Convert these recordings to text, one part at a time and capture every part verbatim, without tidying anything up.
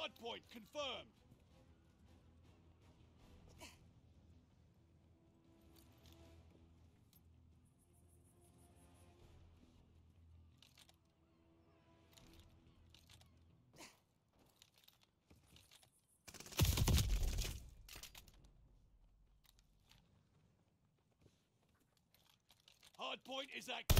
Hardpoint confirmed. Hardpoint is active.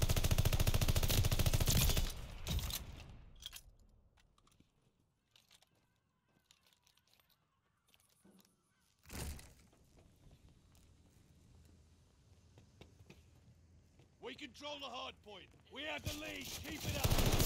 We control the hardpoint. We have the lead. Keep it up.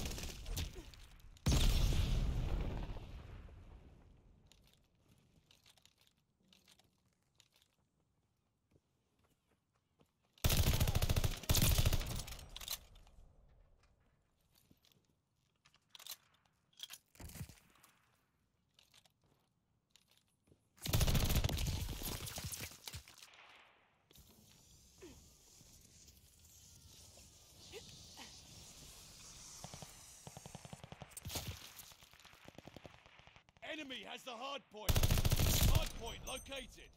Enemy has the hard point. Hard point located.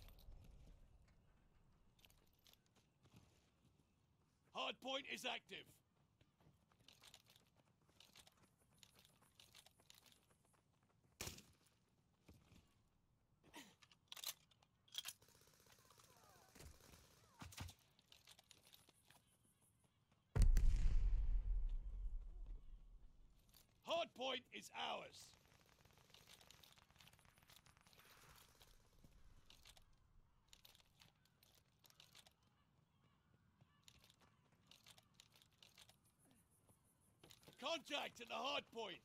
Hard point is active. Hard point is ours. Contact at the hard point.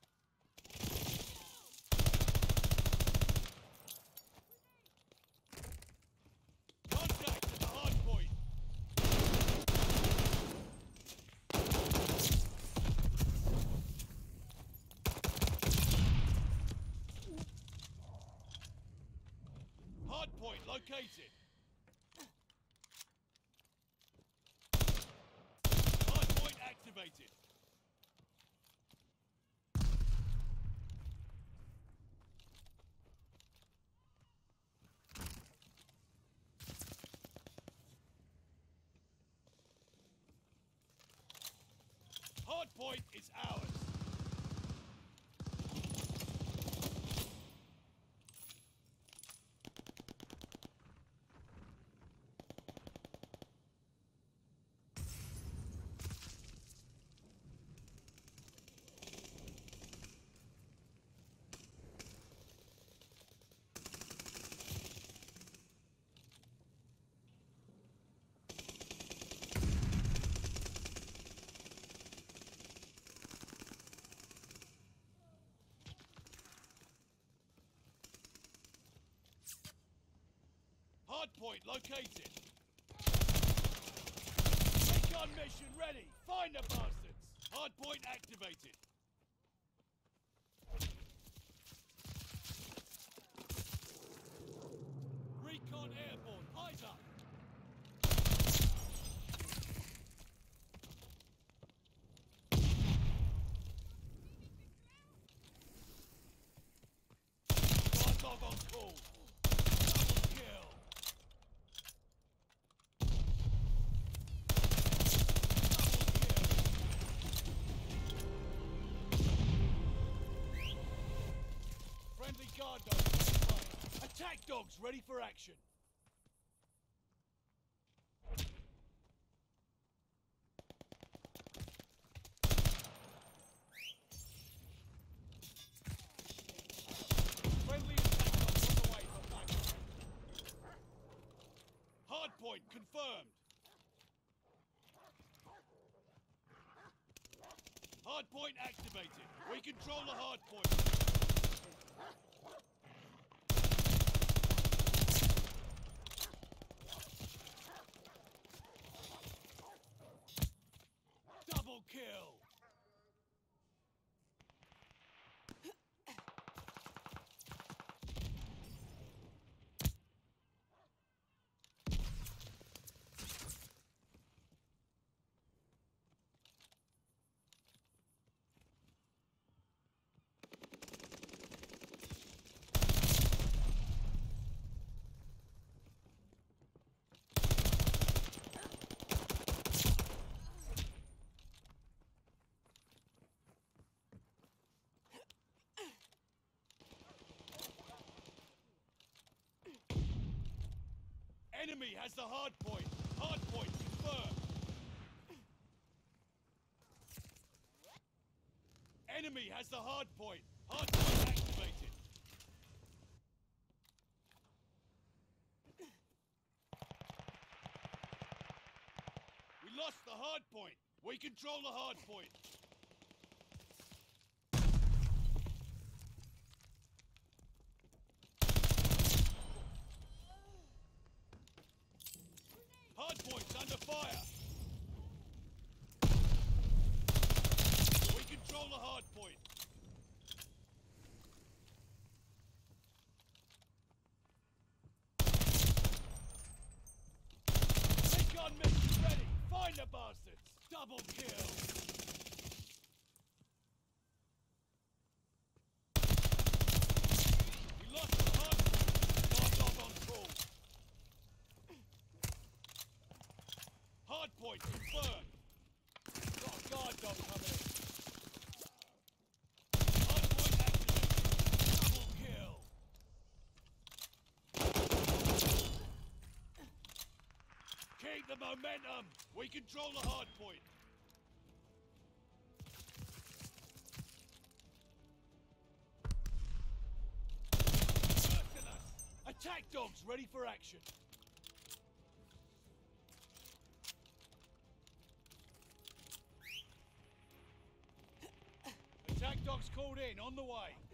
Contact at the hard point. Hard point located. Hard point activated. Hard point is ours. Hardpoint located. Recon mission ready. Find the bastards. Hardpoint activated. Recon airborne. Eyes up. Guard dog on call. Double kill. Friendly guard dogs. Attack dogs ready for action. Friendly attack dogs on the way for backup. Hardpoint confirmed. Hardpoint activated. We control the hardpoint. Double kill! Enemy has the hard point. Hard point confirmed. Enemy has the hard point. Hard point activated. We lost the hard point. We control the hard point. Hard point's under fire. We control the hard point. Recon mission ready. Find the bastards. Double kill. We lost the hard point. Guard dog on call. Hard point confirmed. Got a guard dog coming in. Hard point activated. Double kill. Keep the momentum. We control the hard point. Merciless. Attack dogs ready for action. Attack dogs called in, on the way.